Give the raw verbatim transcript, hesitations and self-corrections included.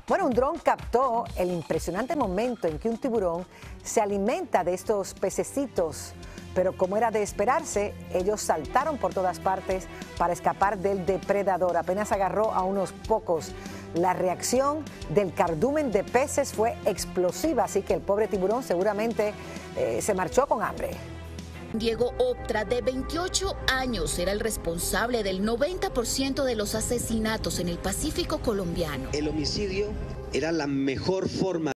Bueno, un dron captó el impresionante momento en que un tiburón se alimenta de estos pececitos, pero como era de esperarse, ellos saltaron por todas partes para escapar del depredador. Apenas agarró a unos pocos. La reacción del cardumen de peces fue explosiva, así que el pobre tiburón seguramente eh, se marchó con hambre. Diego Optra, de veintiocho años, era el responsable del noventa por ciento de los asesinatos en el Pacífico colombiano. El homicidio era la mejor forma